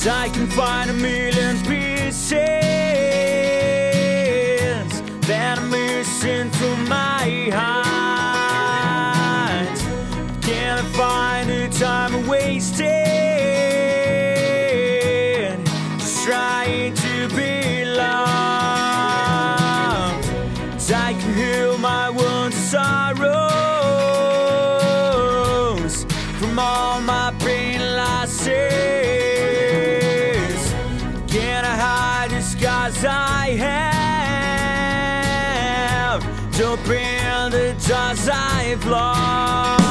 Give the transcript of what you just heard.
I can find a million pieces that I'm missing from my heart. Can't I find the time I wasted just trying to be loved? I can heal my wounds and sorrows from all my pain and losses. Scars I have to open the doors I've lost.